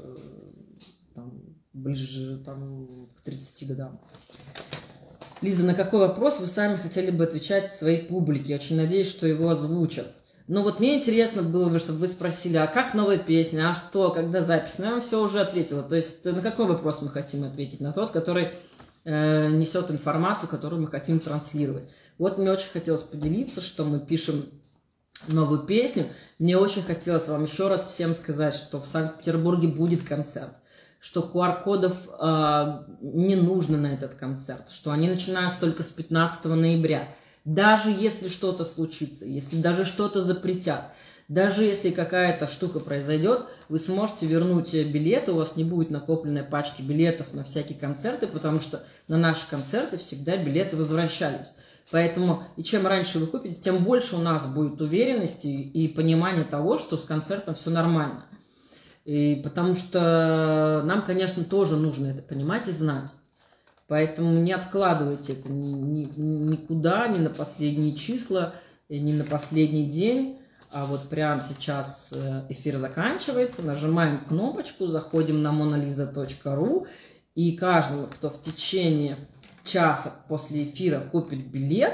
там, ближе там, к 30 годам. Лиза, на какой вопрос вы сами хотели бы отвечать своей публике? Очень надеюсь, что его озвучат. Ну вот мне интересно было бы, чтобы вы спросили, а как новая песня, а что, когда запись? Ну я вам все уже ответила. То есть на какой вопрос мы хотим ответить? На тот, который несет информацию, которую мы хотим транслировать. Вот мне очень хотелось поделиться, что мы пишем новую песню. Мне очень хотелось вам еще раз всем сказать, что в Санкт-Петербурге будет концерт, что QR-кодов не нужно на этот концерт, что они начинаются только с 15 ноября. Даже если что-то случится, если даже что-то запретят, даже если какая-то штука произойдет, вы сможете вернуть билеты, у вас не будет накопленной пачки билетов на всякие концерты, потому что на наши концерты всегда билеты возвращались. Поэтому, и чем раньше вы купите, тем больше у нас будет уверенности и понимания того, что с концертом все нормально. И потому что нам, конечно, тоже нужно это понимать и знать. Поэтому не откладывайте это никуда, ни на последние числа, ни на последний день. А вот прямо сейчас эфир заканчивается, нажимаем кнопочку, заходим на monalisa.ru, и каждому, кто в течение часа после эфира купит билет,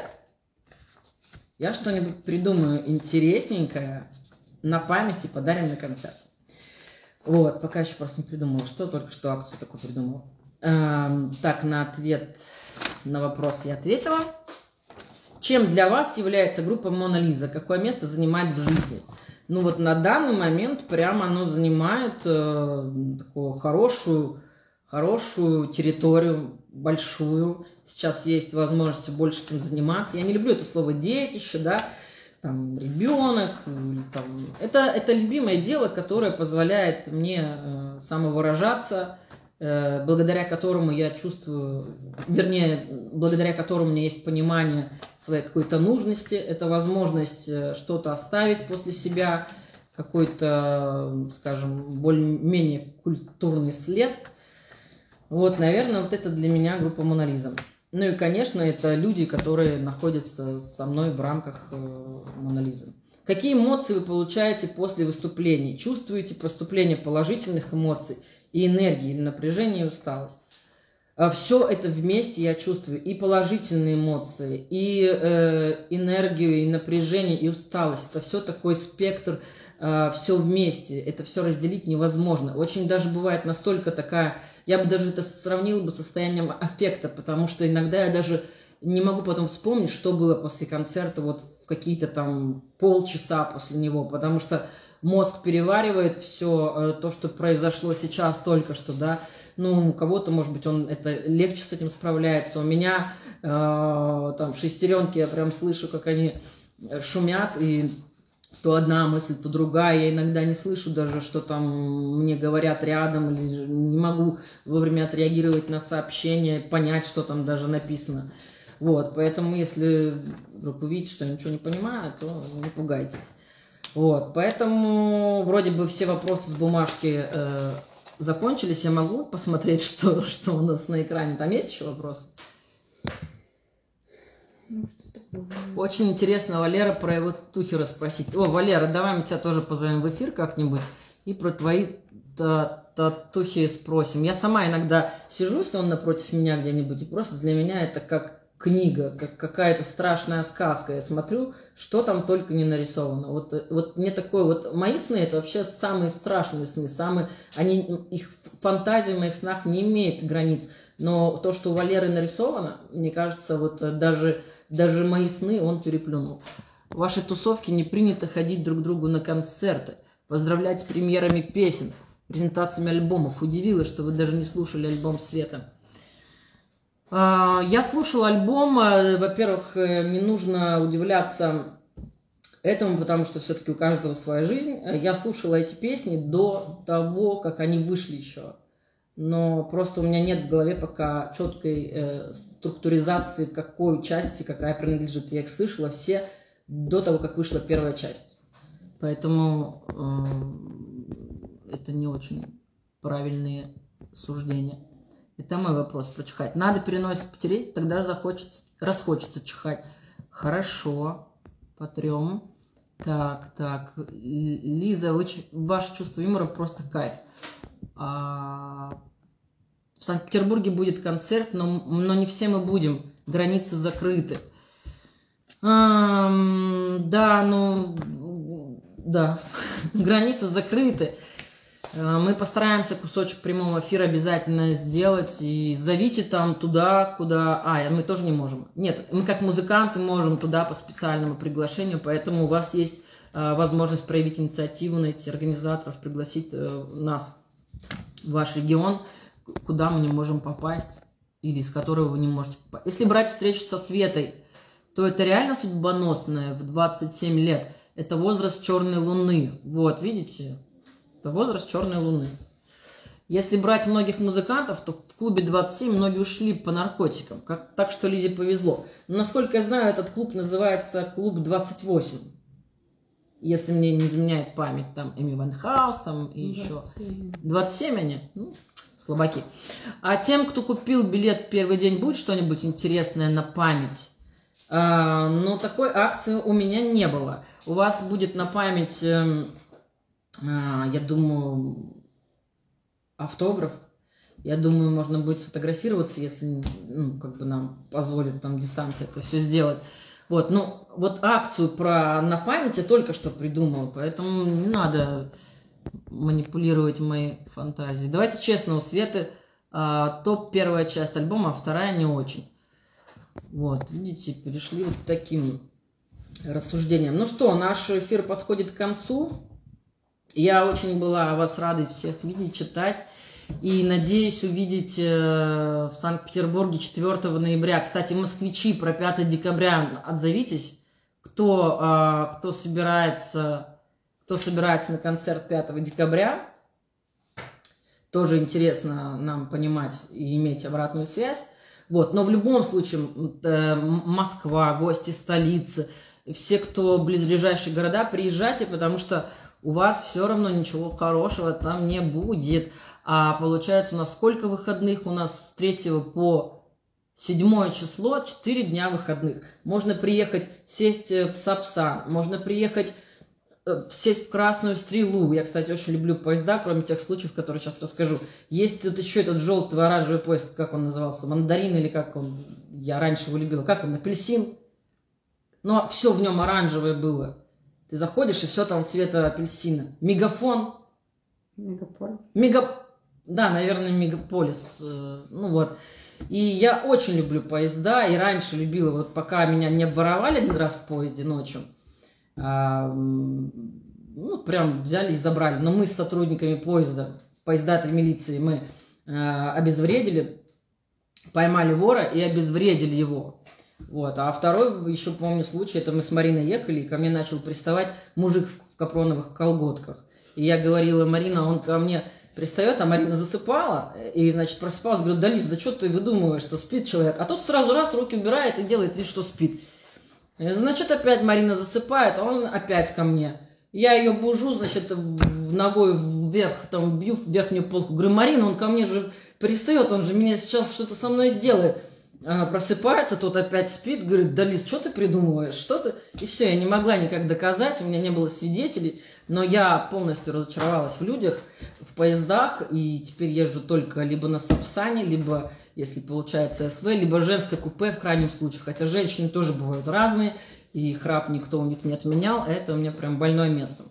я что-нибудь придумаю интересненькое на память и подарим на концерт. Вот, пока еще просто не придумала, что, только что акцию такую придумала. Так, на ответ на вопрос я ответила. Чем для вас является группа Мона Лиза? Какое место занимает в жизни? Ну вот на данный момент прямо оно занимает такую хорошую территорию, большую. Сейчас есть возможность больше этим заниматься. Я не люблю это слово детище, да, там ребенок. Там. Это любимое дело, которое позволяет мне самовыражаться, благодаря которому я чувствую, вернее, благодаря которому у меня есть понимание своей какой-то нужности, это возможность что-то оставить после себя, какой-то, скажем, более-менее культурный след. Вот, наверное, вот это для меня группа Мона Лиза. Ну и, конечно, это люди, которые находятся со мной в рамках Мона Лизы. Какие эмоции вы получаете после выступлений? Чувствуете поступление положительных эмоций и энергии, или напряжение, и усталость? Все это вместе я чувствую. И положительные эмоции, и энергию, и напряжение, и усталость. Это все такой спектр, все вместе. Это все разделить невозможно. Очень даже бывает настолько такая... Я бы даже это сравнила бы с состоянием аффекта, потому что иногда я даже не могу потом вспомнить, что было после концерта, вот в какие-то там полчаса после него, потому что мозг переваривает все то, что произошло сейчас только что, да. Ну, у кого-то, может быть, он это легче с этим справляется. У меня там шестеренки, я прям слышу, как они шумят, и то одна мысль, то другая. Я иногда не слышу даже, что там мне говорят рядом, или не могу вовремя отреагировать на сообщение, понять, что там даже написано. Вот, поэтому, если вдруг увидите, что я ничего не понимаю, то не пугайтесь. Вот, поэтому вроде бы все вопросы с бумажки закончились. Я могу посмотреть, что у нас на экране? Там есть еще вопросы? Ну, что такое? Очень интересно, Валера, про его тухи расспросить. О, Валера, давай мы тебя тоже позовем в эфир как-нибудь и про твои татухи спросим. Я сама иногда сижу, если он напротив меня где-нибудь, и просто для меня это как книга, как какая-то страшная сказка. Я смотрю, что там только не нарисовано. Вот мне такое, вот мои сны, это вообще самые страшные сны, их фантазия в моих снах не имеет границ. Но то, что у Валеры нарисовано, мне кажется, вот даже мои сны он переплюнул. В вашей тусовке не принято ходить друг к другу на концерты, поздравлять с премьерами песен, презентациями альбомов. Удивило, что вы даже не слушали альбом Света. Я слушала альбом. Во-первых, не нужно удивляться этому, потому что все-таки у каждого своя жизнь. Я слушала эти песни до того, как они вышли еще. Но просто у меня нет в голове пока четкой структуризации, какой части какая принадлежит. Я их слышала все до того, как вышла первая часть. Поэтому это не очень правильные суждения. Это мой вопрос про чихать. Надо переносить потереть, тогда расхочется чихать. Хорошо, потрем. Так. Лиза, ваше чувство юмора просто кайф. В Санкт-Петербурге будет концерт, но не все мы будем. Границы закрыты. Да, границы закрыты. Мы постараемся кусочек прямого эфира обязательно сделать. И зовите там туда, куда... мы тоже не можем. Нет, мы как музыканты можем туда по специальному приглашению, поэтому у вас есть возможность проявить инициативу, найти организаторов, пригласить нас в ваш регион, куда мы не можем попасть или из которого вы не можете попасть. Если брать встречу со Светой, то это реально судьбоносное в 27 лет. Это возраст черной луны. Вот, видите? Это возраст черной луны. Если брать многих музыкантов, то в клубе 27 многие ушли по наркотикам. Так что Лизе повезло. Но, насколько я знаю, этот клуб называется клуб 28. Если мне не изменяет память, там Эми Вайнхаус, там и 27. Еще. 27 они? Слабаки. А тем, кто купил билет в первый день, будет что-нибудь интересное на память? Но такой акции у меня не было. У вас будет на память... я думаю, автограф. Я думаю, можно будет сфотографироваться, если нам позволит там дистанция это все сделать. Вот, акцию на память я только что придумала, поэтому не надо манипулировать моей фантазией. Давайте честно, у Светы топ первая часть альбома, а вторая не очень. Вот, видите, перешли вот к таким рассуждениям. Ну что, наш эфир подходит к концу. Я очень была вас рада всех видеть, читать. И надеюсь увидеть в Санкт-Петербурге 4 ноября. Кстати, москвичи, про 5 декабря отзовитесь. Кто собирается на концерт 5 декабря. Тоже интересно нам понимать и иметь обратную связь. Вот. Но в любом случае Москва, гости столицы, все, кто близлежащие города, приезжайте, потому что у вас все равно ничего хорошего там не будет. А получается, у нас сколько выходных? У нас с 3 по 7 число 4 дня выходных. Можно приехать, сесть в Сапсан, можно приехать, сесть в Красную Стрелу. Я, кстати, очень люблю поезда, кроме тех случаев, которые сейчас расскажу. Есть тут еще этот желтый оранжевый поезд, как он назывался, мандарин или как он, я раньше его любила, как он, апельсин. Но все в нем оранжевое было. Ты заходишь, и все там цвета апельсина. Мегафон. Мегаполис. Да, наверное, Мегаполис. И я очень люблю поезда, и раньше любила, вот пока меня не обворовали один раз в поезде ночью, прям взяли и забрали. Но мы с сотрудниками поезда этой милиции, мы обезвредили, поймали вора и обезвредили его. Вот. А второй, еще помню случай, это мы с Мариной ехали, и ко мне начал приставать мужик в капроновых колготках. И я говорила: Марина, он ко мне пристает, а Марина засыпала, и, значит, просыпалась, говорю: да, Лиз, да что ты выдумываешь, что спит человек? А тот сразу раз руки убирает и делает вид, что спит. Значит, опять Марина засыпает, а он опять ко мне. Я ее бужу, значит, ногой в вверх, там бью в верхнюю полку. Говорю, Марина, он ко мне же пристает, он же меня сейчас что-то со мной сделает. Она просыпается, тот опять спит, говорит, да, Лиз, что ты придумываешь, что ты? И все, я не могла никак доказать, у меня не было свидетелей, но я полностью разочаровалась в людях, в поездах, и теперь езжу только либо на Сапсане, либо, если получается, СВ, либо женское купе в крайнем случае, хотя женщины тоже бывают разные, и храп никто у них не отменял, это у меня прям больное место.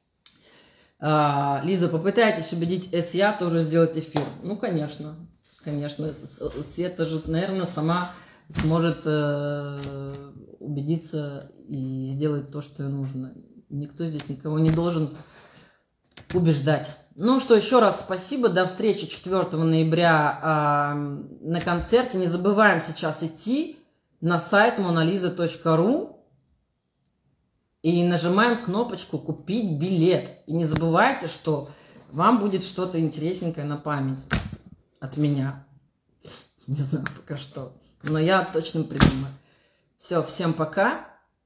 Лиза, попытайтесь убедить СЯ тоже сделать эфир. Ну, конечно. Конечно, Света же, наверное, сама сможет убедиться и сделать то, что ей нужно. Никто здесь никого не должен убеждать. Ну что, еще раз спасибо. До встречи 4 ноября на концерте. Не забываем сейчас идти на сайт monaliza.ru и нажимаем кнопочку «Купить билет». И не забывайте, что вам будет что-то интересненькое на память. От меня. Не знаю пока что. Но я точно придумаю. Все, всем пока.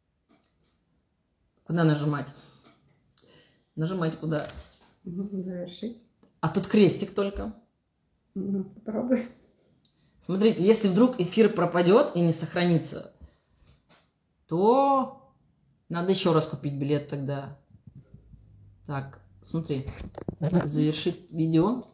Куда нажимать? Нажимать куда? Завершить. А тут крестик только. Попробуй. Смотрите, если вдруг эфир пропадет и не сохранится, то надо еще раз купить билет тогда. Так, смотри. Завершить видео.